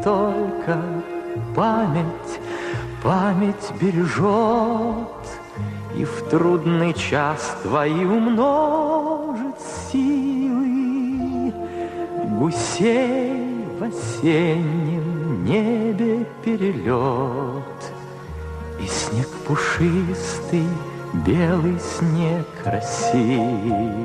только память, память бережет, и в трудный час твои умножит силы. Гусей в осеннем небе перелет, и снег пушистый, белый снег России.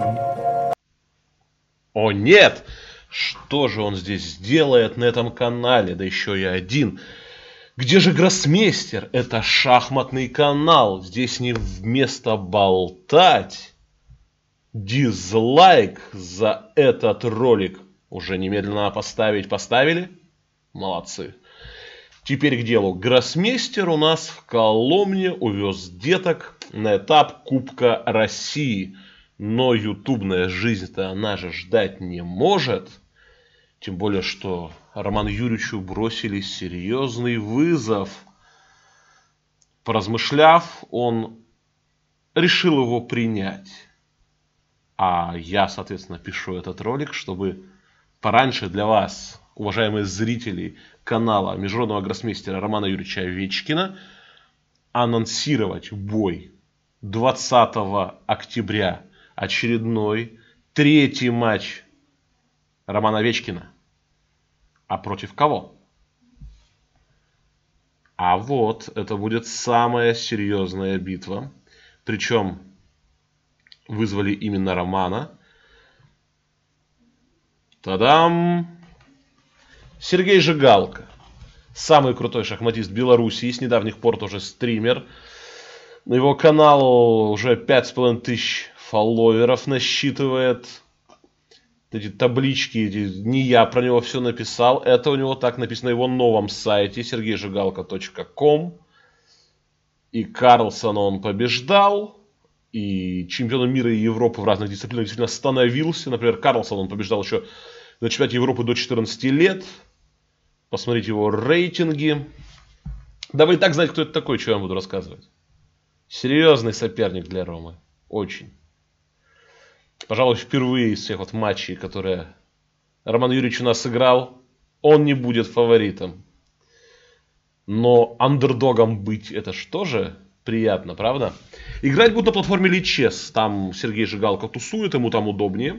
О нет! Что же он здесь делает на этом канале, да еще и один? Где же гроссмейстер? Это шахматный канал. Здесь не вместо болтать. Дизлайк за этот ролик. Уже немедленно поставить. Поставили? Молодцы. Теперь к делу. Гроссмейстер у нас в Коломне увез деток на этап Кубка России. Но ютубная жизнь-то она же ждать не может. Тем более, что Роману Юрьевичу бросили серьезный вызов. Поразмышляв, он решил его принять. А я, соответственно, пишу этот ролик, чтобы пораньше для вас, уважаемые зрители канала международного гроссмейстера Романа Юрьевича Овечкина, анонсировать бой 20 октября. Очередной, третий матч Романа Овечкина. А против кого? А вот, это будет самая серьезная битва. Причем вызвали именно Романа. Тадам! Сергей Жигалко. Самый крутой шахматист Белоруссии. С недавних пор тоже стример. На его канал уже 5500 фолловеров насчитывает. Эти таблички, не я про него все написал. Это у него так написано на его новом сайте sergeyjigalko.com. И Карлсона он побеждал. И чемпионом мира и Европы в разных дисциплинах действительно становился. Например, Карлсон он побеждал еще на чемпионате Европы до 14 лет. Посмотрите его рейтинги. Да вы и так знаете, кто это такой, что я вам буду рассказывать. Серьезный соперник для Ромы. Очень. Пожалуй, впервые из всех вот матчей, которые Роман Юрьевич у нас сыграл, он не будет фаворитом. Но андердогом быть, это ж тоже приятно, правда? Играть будут на платформе Lichess. Там Сергей Жигалко тусует, ему там удобнее.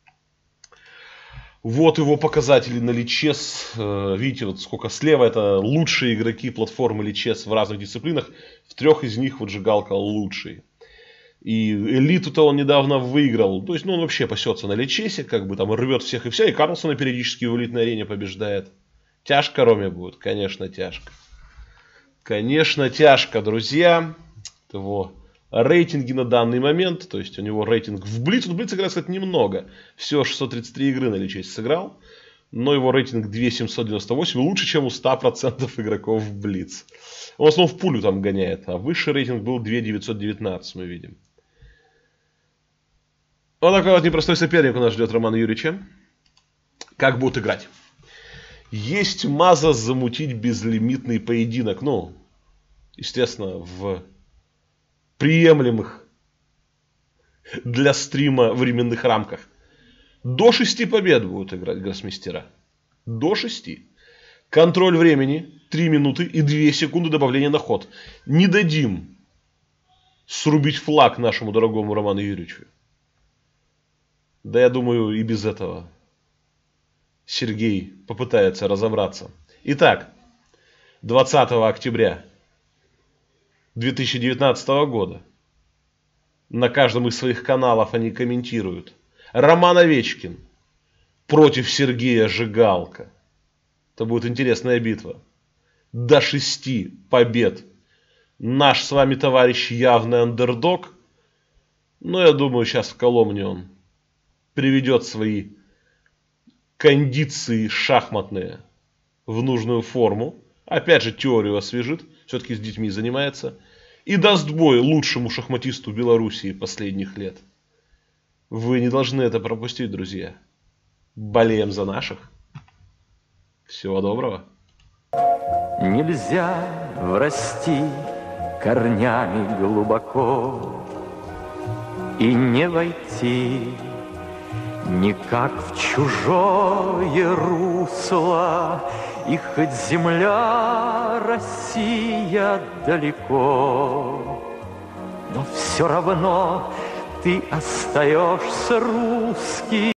Вот его показатели на Lichess. Видите, вот сколько слева. Это лучшие игроки платформы Lichess в разных дисциплинах. В 3 из них вот Жигалко лучший. И элиту-то он недавно выиграл. То есть, ну, он вообще пасется на Личесе, как бы там рвет всех и вся. И Карлсона периодически в элитной арене побеждает. Тяжко Роме будет, конечно, тяжко. Конечно, тяжко, друзья. Его рейтинги на данный момент. То есть, у него рейтинг в Блиц. В Блиц играет, кстати, немного. Всего 633 игры на Личесе сыграл. Но его рейтинг 2798. Лучше, чем у 100% игроков в Блиц. Он в основном в пулю там гоняет. А высший рейтинг был 2919, мы видим. Вот такой вот непростой соперник у нас ждет Романа Юрьевича. Как будут играть? Есть маза замутить безлимитный поединок. Ну, естественно, в приемлемых для стрима временных рамках. До 6 побед будут играть гроссмейстера. До 6. Контроль времени 3 минуты и 2 секунды добавления на ход. Не дадим срубить флаг нашему дорогому Роману Юрьевичу. Да я думаю, и без этого Сергей попытается разобраться. Итак, 20 октября 2019 года на каждом из своих каналов они комментируют. Роман Овечкин против Сергея Жигалко. Это будет интересная битва. До 6 побед. Наш с вами товарищ явный андердог. Но я думаю, сейчас в Коломне он приведет свои кондиции шахматные в нужную форму. Опять же, теорию освежит. Все-таки с детьми занимается. И даст бой лучшему шахматисту Белоруссии последних лет. Вы не должны это пропустить, друзья. Болеем за наших. Всего доброго. Нельзя врасти корнями глубоко и не войти никак в чужое русло, И хоть земля Россия далеко, но все равно ты остаешься русским.